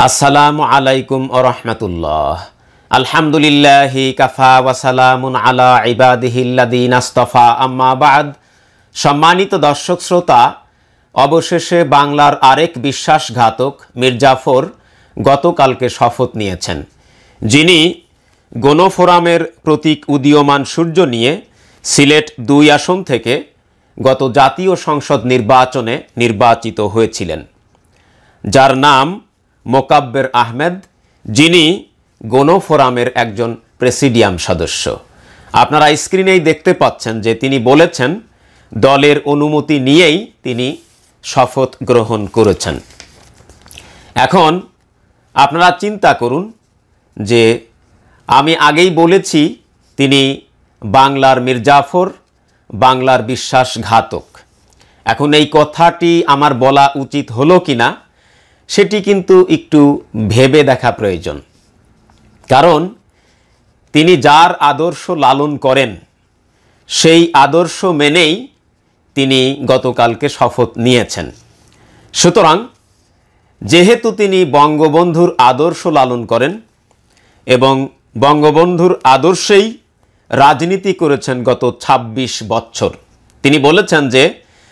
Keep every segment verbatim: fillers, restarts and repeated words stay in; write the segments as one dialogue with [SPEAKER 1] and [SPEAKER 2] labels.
[SPEAKER 1] আসসালামু আলাইকুম ওয়া রাহমাতুল্লাহ। আলহামদুলিল্লাহি কাফা ওয়া সালামুন আলা ইবাদিহিল্লাযিনা ইসতাফা, আম্মা বাদ। সম্মানিত দর্শক শ্রোতা, অবশেষে বাংলার আরেক বিশ্বাসঘাতক মীর জাফর গতকালকে শপথ নিয়েছেন, যিনি গণফোরামের প্রতীক উদীয়মান সূর্য নিয়ে সিলেট দুই আসন থেকে গত জাতীয় সংসদ নির্বাচনে নির্বাচিত হয়েছিলেন, যার নাম মোকাব্বের আহমেদ, যিনি গণফোরামের একজন প্রেসিডিয়াম সদস্য। আপনারা স্ক্রিনেই দেখতে পাচ্ছেন যে তিনি বলেছেন দলের অনুমতি নিয়েই তিনি শপথ গ্রহণ করেছেন। এখন আপনারা চিন্তা করুন যে আমি আগেই বলেছি তিনি বাংলার মীর জাফর, বাংলার বিশ্বাসঘাতক। এখন এই কথাটি আমার বলা উচিত হলো কিনা সেটি কিন্তু একটু ভেবে দেখা প্রয়োজন, কারণ তিনি যার আদর্শ লালন করেন সেই আদর্শ মেনেই তিনি গতকালকে শপথ নিয়েছেন। সুতরাং যেহেতু তিনি বঙ্গবন্ধুর আদর্শ লালন করেন এবং বঙ্গবন্ধুর আদর্শেই রাজনীতি করেছেন গত ২৬ বছর, তিনি বলেছেন যে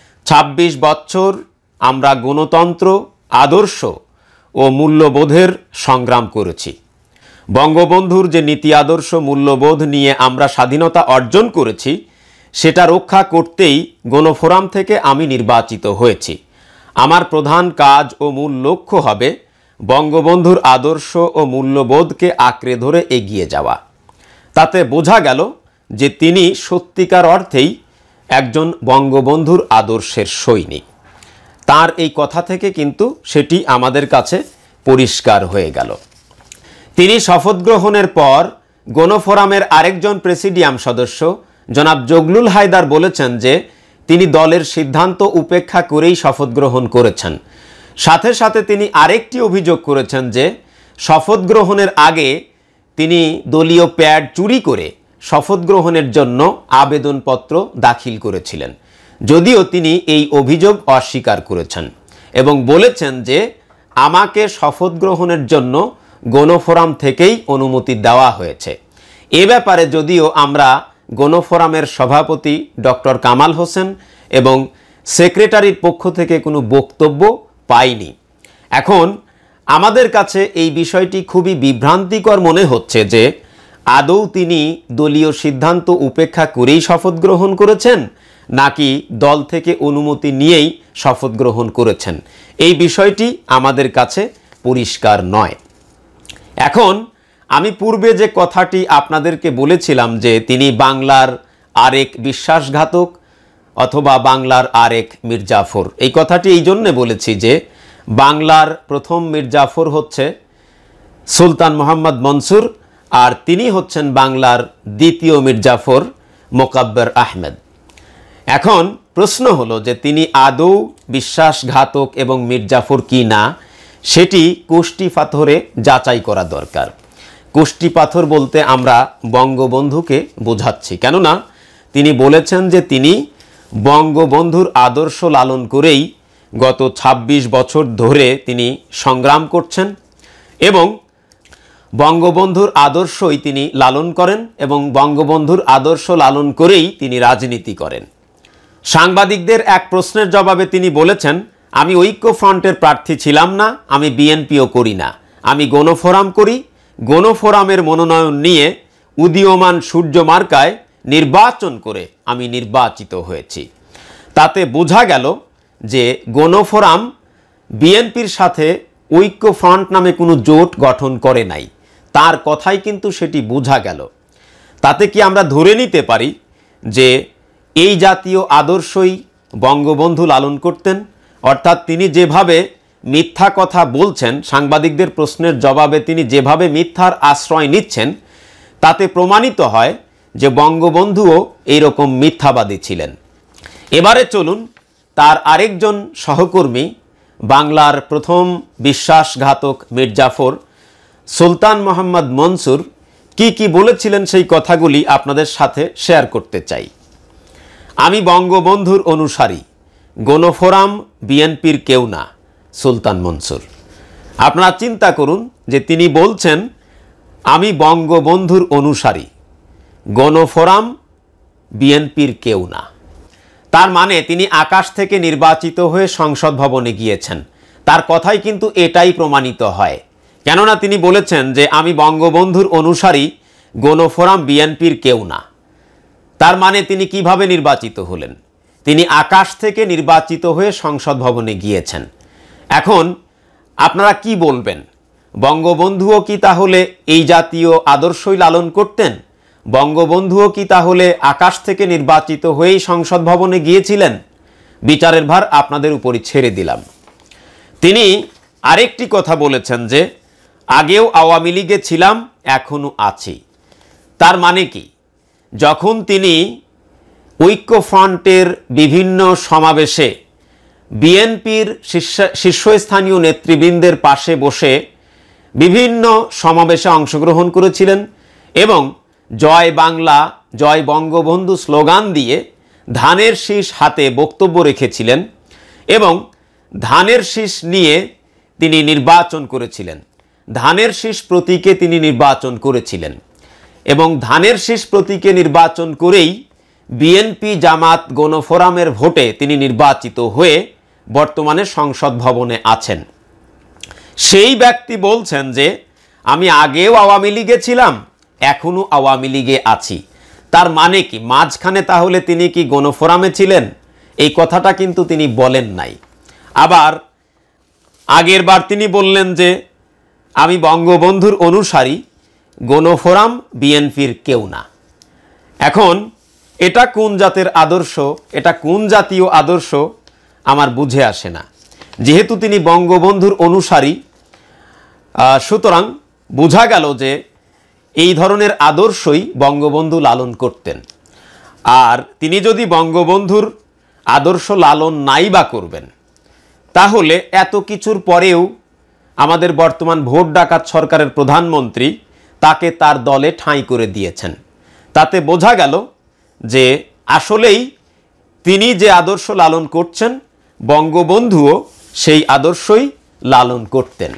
[SPEAKER 1] ২৬ বছর আমরা গণতন্ত্র, আদর্শ ও মূল্যবোধের সংগ্রাম করেছি। বঙ্গবন্ধুর যে নীতি, আদর্শ, মূল্যবোধ নিয়ে আমরা স্বাধীনতা অর্জন করেছি সেটা রক্ষা করতেই গণফোরাম থেকে আমি নির্বাচিত হয়েছি। আমার প্রধান কাজ ও মূল লক্ষ্য হবে বঙ্গবন্ধুর আদর্শ ও মূল্যবোধকে আঁকড়ে ধরে এগিয়ে যাওয়া। তাতে বোঝা গেল যে তিনি সত্যিকার অর্থেই একজন বঙ্গবন্ধুর আদর্শের সৈনিক। তার এই কথা থেকে কিন্তু সেটি আমাদের কাছে পরিষ্কার হয়ে গেল। তিনি শপথ গ্রহণের পর গণফোরামের আরেকজন প্রেসিডিয়াম সদস্য জনাব জগলুল হায়দার বলেছেন যে তিনি দলের সিদ্ধান্ত উপেক্ষা করেই শপথ গ্রহণ করেছেন। সাথে সাথে তিনি আরেকটি অভিযোগ করেছেন যে শপথ গ্রহণের আগে তিনি দলীয় প্যাড চুরি করে শপথ গ্রহণের জন্য আবেদনপত্র দাখিল করেছিলেন, যদিও তিনি এই অভিযোগ অস্বীকার করেছেন এবং বলেছেন যে আমাকে শপথ গ্রহণের জন্য গণফোরাম থেকেই অনুমতি দেওয়া হয়েছে। এ ব্যাপারে যদিও আমরা গণফোরামের সভাপতি ডক্টর কামাল হোসেন এবং সেক্রেটারির পক্ষ থেকে কোনো বক্তব্য পাইনি। এখন আমাদের কাছে এই বিষয়টি খুবই বিভ্রান্তিকর মনে হচ্ছে যে আদৌ তিনি দলীয় সিদ্ধান্ত উপেক্ষা করেই শপথ গ্রহণ করেছেন নাকি দল থেকে অনুমতি নিয়েই শপথ গ্রহণ করেছেন, এই বিষয়টি আমাদের কাছে পরিষ্কার নয়। এখন আমি পূর্বে যে কথাটি আপনাদেরকে বলেছিলাম যে তিনি বাংলার আরেক বিশ্বাসঘাতক অথবা বাংলার আরেক মীর জাফর, এই কথাটি এই জন্যে বলেছি যে বাংলার প্রথম মীর জাফর হচ্ছে সুলতান মোহাম্মদ মনসুর, আর তিনি হচ্ছেন বাংলার দ্বিতীয় মীর জাফর মোকাব্বের আহমেদ। এখন প্রশ্ন হলো যে তিনি আদৌ বিশ্বাসঘাতক এবং মীর জাফর কি না সেটি কোষ্টি পাথরে যাচাই করা দরকার। কোষ্টি পাথর বলতে আমরা বঙ্গবন্ধুকে বোঝাচ্ছি, কেননা তিনি বলেছেন যে তিনি বঙ্গবন্ধুর আদর্শ লালন করেই গত ২৬ বছর ধরে তিনি সংগ্রাম করছেন এবং বঙ্গবন্ধুর আদর্শই তিনি লালন করেন এবং বঙ্গবন্ধুর আদর্শ লালন করেই তিনি রাজনীতি করেন। সাংবাদিকদের এক প্রশ্নের জবাবে তিনি বলেছেন, আমি ঐক্যফ্রন্টের প্রার্থী ছিলাম না, আমি বিএনপিও করি না, আমি গণফোরাম করি। গণফোরামের মনোনয়ন নিয়ে উদীয়মান সূর্য মার্কায় নির্বাচন করে আমি নির্বাচিত হয়েছি। তাতে বোঝা গেল যে গণফোরাম বিএনপির সাথে ঐক্যফ্রন্ট নামে কোনো জোট গঠন করে নাই, তার কথাই কিন্তু সেটি বোঝা গেল। তাতে কি আমরা ধরে নিতে পারি যে এই জাতীয় আদর্শই বঙ্গবন্ধু লালন করতেন? অর্থাৎ তিনি যেভাবে মিথ্যা কথা বলছেন, সাংবাদিকদের প্রশ্নের জবাবে তিনি যেভাবে মিথ্যার আশ্রয় নিচ্ছেন, তাতে প্রমাণিত হয় যে বঙ্গবন্ধুও এইরকম মিথ্যাবাদী ছিলেন। এবারে চলুন তার আরেকজন সহকর্মী বাংলার প্রথম বিশ্বাসঘাতক মীর জাফর সুলতান মোহাম্মদ মনসুর কি কি বলেছিলেন সেই কথাগুলি আপনাদের সাথে শেয়ার করতে চাই। আমি বঙ্গবন্ধুর অনুসারী, গণফোরাম বিএনপির কেউ না। সুলতান মনসুর। আপনারা চিন্তা করুন যে তিনি বলছেন আমি বঙ্গবন্ধুর অনুসারী, গণফোরাম বিএনপির কেউ না। তার মানে তিনি আকাশ থেকে নির্বাচিত হয়ে সংসদ ভবনে গিয়েছেন। তার কথাই কিন্তু এটাই প্রমাণিত হয়, কেননা তিনি বলেছেন যে আমি বঙ্গবন্ধুর অনুসারী, গণফোরাম বিএনপির কেউ না। তার মানে তিনি কিভাবে নির্বাচিত হলেন? তিনি আকাশ থেকে নির্বাচিত হয়ে সংসদ ভবনে গিয়েছেন। এখন আপনারা কি বলবেন? বঙ্গবন্ধুও কি তাহলে এই জাতীয় আদর্শই লালন করতেন? বঙ্গবন্ধুও কি তাহলে আকাশ থেকে নির্বাচিত হয়েই সংসদ ভবনে গিয়েছিলেন? বিচারের ভার আপনাদের উপরই ছেড়ে দিলাম। তিনি আরেকটি কথা বলেছেন যে আগেও আওয়ামী লীগে ছিলাম, এখনও আছি। তার মানে কি? যখন তিনি ঐক্যফ্রন্টের বিভিন্ন সমাবেশে বিএনপির শীর্ষ শীর্ষস্থানীয় নেতৃবৃন্দের পাশে বসে বিভিন্ন সমাবেশে অংশগ্রহণ করেছিলেন এবং জয় বাংলা, জয় বঙ্গবন্ধু স্লোগান দিয়ে ধানের শীষ হাতে বক্তব্য রেখেছিলেন এবং ধানের শীষ নিয়ে তিনি নির্বাচন করেছিলেন। ধানের শীষ প্রতীকে তিনি নির্বাচন করেছিলেন এবং ধানের শীষ প্রতীকে নির্বাচন করেই বিএনপি জামাত গণফোরামের ভোটে তিনি নির্বাচিত হয়ে বর্তমানে সংসদ ভবনে আছেন। সেই ব্যক্তি বলছেন যে আমি আগেও আওয়ামী লীগে ছিলাম, এখনও আওয়ামী লীগে আছি। তার মানে কি মাঝখানে তাহলে তিনি কি গণফোরামে ছিলেন? এই কথাটা কিন্তু তিনি বলেন নাই। আবার আগের বার তিনি বললেন যে আমি বঙ্গবন্ধুর অনুসারী, গণফোরাম বিএনপির কেউ না। এখন এটা কোন জাতের আদর্শ, এটা কোন জাতীয় আদর্শ আমার বুঝে আসে না। যেহেতু তিনি বঙ্গবন্ধুর অনুসারী, সুতরাং বোঝা গেল যে এই ধরনের আদর্শই বঙ্গবন্ধু লালন করতেন। আর তিনি যদি বঙ্গবন্ধুর আদর্শ লালন নাই বা করবেন, তাহলে এত কিছুর পরেও আমাদের বর্তমান ভোট ডাকাত সরকারের প্রধানমন্ত্রী তাকে তার দলে ঠাঁই করে দিয়েছেন। তাতে বোঝা গেল যে আসলেই তিনি যে আদর্শ লালন করছেন, বঙ্গবন্ধুও সেই আদর্শই লালন করতেন।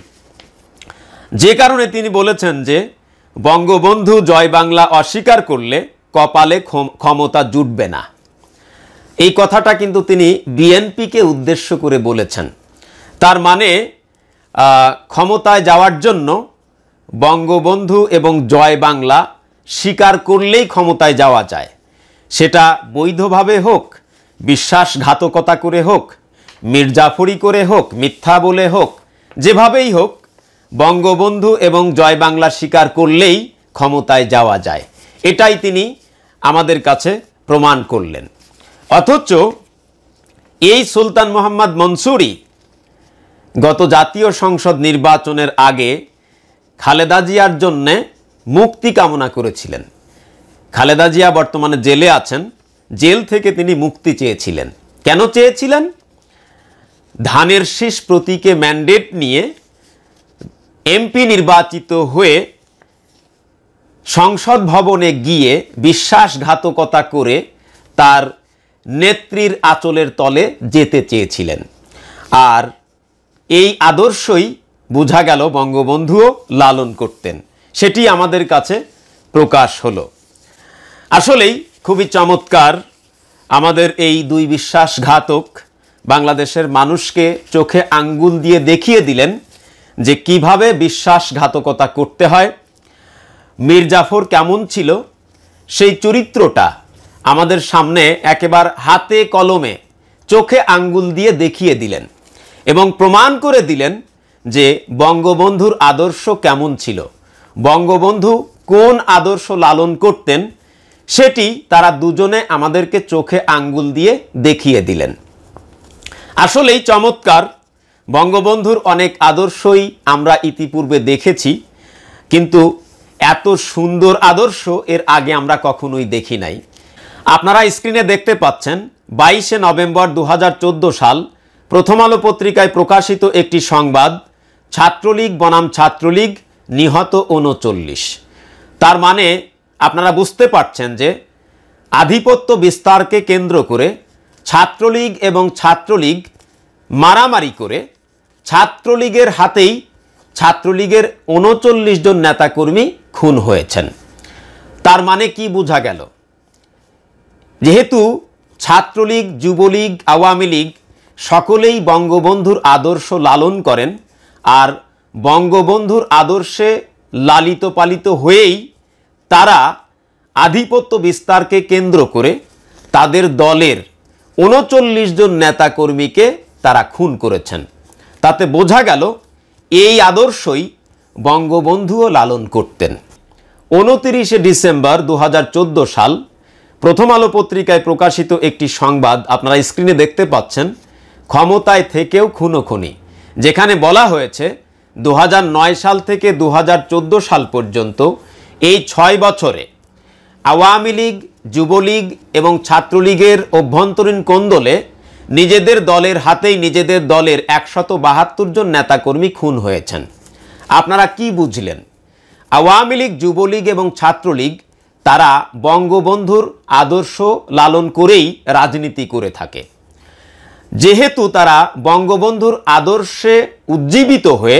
[SPEAKER 1] যে কারণে তিনি বলেছেন যে বঙ্গবন্ধু জয় বাংলা অস্বীকার করলে কপালে ক্ষমতা জুটবে না। এই কথাটা কিন্তু তিনি বিএনপিকে উদ্দেশ্য করে বলেছেন। তার মানে ক্ষমতায় যাওয়ার জন্য বঙ্গবন্ধু এবং জয় বাংলা স্বীকার করলেই ক্ষমতায় যাওয়া যায়, সেটা বৈধভাবে হোক, বিশ্বাসঘাতকতা করে হোক, মির্জাফরি করে হোক, মিথ্যা বলে হোক, যেভাবেই হোক বঙ্গবন্ধু এবং জয় বাংলা স্বীকার করলেই ক্ষমতায় যাওয়া যায়। এটাই তিনি আমাদের কাছে প্রমাণ করলেন। অথচ এই সুলতান মোহাম্মদ মনসুরি গত জাতীয় সংসদ নির্বাচনের আগে খালেদা জিয়ার জন্যে মুক্তি কামনা করেছিলেন। খালেদা জিয়া বর্তমানে জেলে আছেন, জেল থেকে তিনি মুক্তি চেয়েছিলেন। কেন চেয়েছিলেন? ধানের শীষ প্রতীকে ম্যান্ডেট নিয়ে এমপি নির্বাচিত হয়ে সংসদ ভবনে গিয়ে বিশ্বাসঘাতকতা করে তার নেত্রীর আঁচলের তলে যেতে চেয়েছিলেন। আর এই আদর্শই বোঝা গেল বঙ্গবন্ধুও লালন করতেন, সেটি আমাদের কাছে প্রকাশ হলো। আসলেই খুবই চমৎকার আমাদের এই দুই বিশ্বাসঘাতক বাংলাদেশের মানুষকে চোখে আঙ্গুল দিয়ে দেখিয়ে দিলেন যে কিভাবে বিশ্বাসঘাতকতা করতে হয়। মীর জাফর কেমন ছিল সেই চরিত্রটা আমাদের সামনে একেবারে হাতে কলমে চোখে আঙ্গুল দিয়ে দেখিয়ে দিলেন এবং প্রমাণ করে দিলেন যে বঙ্গবন্ধুর আদর্শ কেমন ছিল, বঙ্গবন্ধু কোন আদর্শ লালন করতেন, সেটি তারা দুজনে আমাদেরকে চোখে আঙ্গুল দিয়ে দেখিয়ে দিলেন। আসলেই চমৎকার। বঙ্গবন্ধুর অনেক আদর্শই আমরা ইতিপূর্বে দেখেছি, কিন্তু এত সুন্দর আদর্শ এর আগে আমরা কখনোই দেখি নাই। আপনারা স্ক্রিনে দেখতে পাচ্ছেন বাইশে নভেম্বর দু হাজার চোদ্দো সাল প্রথম আলো পত্রিকায় প্রকাশিত একটি সংবাদ, ছাত্রলীগ বনাম ছাত্রলীগ, নিহত উনচল্লিশ। তার মানে আপনারা বুঝতে পারছেন যে আধিপত্য বিস্তারকে কেন্দ্র করে ছাত্রলীগ এবং ছাত্রলীগ মারামারি করে ছাত্রলীগের হাতেই ছাত্রলীগের উনচল্লিশ জন নেতাকর্মী খুন হয়েছেন। তার মানে কি বোঝা গেল? যেহেতু ছাত্রলীগ, যুবলীগ, আওয়ামী লীগ সকলেই বঙ্গবন্ধুর আদর্শ লালন করেন, আর বঙ্গবন্ধুর আদর্শে লালিত পালিত হয়েই তারা আধিপত্য বিস্তারকে কেন্দ্র করে তাদের দলের উনচল্লিশ জন নেতাকর্মীকে তারা খুন করেছেন। তাতে বোঝা গেল এই আদর্শই বঙ্গবন্ধুও লালন করতেন। উনতিরিশে ডিসেম্বর দু হাজার চোদ্দো সাল প্রথম আলো পত্রিকায় প্রকাশিত একটি সংবাদ আপনারা স্ক্রিনে দেখতে পাচ্ছেন, ক্ষমতায় থেকেও খুনোখুনি, যেখানে বলা হয়েছে দু হাজার নয় সাল থেকে দু হাজার চোদ্দো সাল পর্যন্ত এই ছয় বছরে আওয়ামী লীগ, যুবলীগ এবং ছাত্রলীগের অভ্যন্তরীণ কোন্দলে নিজেদের দলের হাতেই নিজেদের দলের একশত বাহাত্তর জন নেতাকর্মী খুন হয়েছেন। আপনারা কি বুঝলেন? আওয়ামী লীগ, যুবলীগ এবং ছাত্রলীগ তারা বঙ্গবন্ধুর আদর্শ লালন করেই রাজনীতি করে থাকে। যেহেতু তারা বঙ্গবন্ধুর আদর্শে উজ্জীবিত হয়ে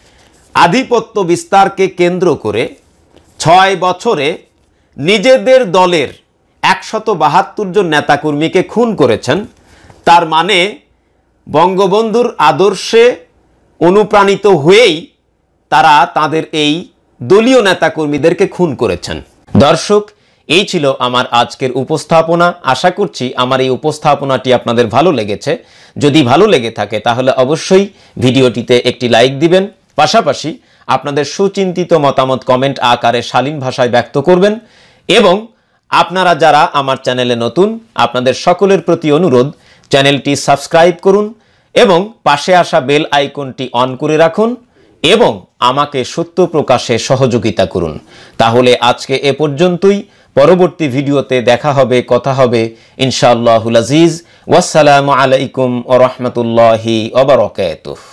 [SPEAKER 1] আধিপত্য বিস্তারকে কেন্দ্র করে ছয় বছরে নিজেদের দলের একশত বাহাত্তর জন নেতাকর্মীকে খুন করেছেন, তার মানে বঙ্গবন্ধুর আদর্শে অনুপ্রাণিত হয়েই তারা তাদের এই দলীয় নেতাকর্মীদেরকে খুন করেছেন। দর্শক, এই ছিল আমার আজকের উপস্থাপনা। আশা করছি আমার এই উপস্থাপনাটি আপনাদের ভালো লেগেছে। যদি ভালো লেগে থাকে তাহলে অবশ্যই ভিডিওটিতে একটি লাইক দিবেন, পাশাপাশি আপনাদের সুচিন্তিত মতামত কমেন্ট আকারে শালীন ভাষায় ব্যক্ত করবেন। এবং আপনারা যারা আমার চ্যানেলে নতুন, আপনাদের সকলের প্রতি অনুরোধ, চ্যানেলটি সাবস্ক্রাইব করুন এবং পাশে আসা বেল আইকনটি অন করে রাখুন এবং আমাকে সত্য প্রকাশে সহযোগিতা করুন। তাহলে আজকে এ পর্যন্তই। পরবর্তী ভিডিওতে দেখা হবে, কথা হবে ইনশাআল্লাহুল আজিজ। ওয়াসসালামু আলাইকুম ওয়া রাহমাতুল্লাহি ওয়া বারাকাতুহু।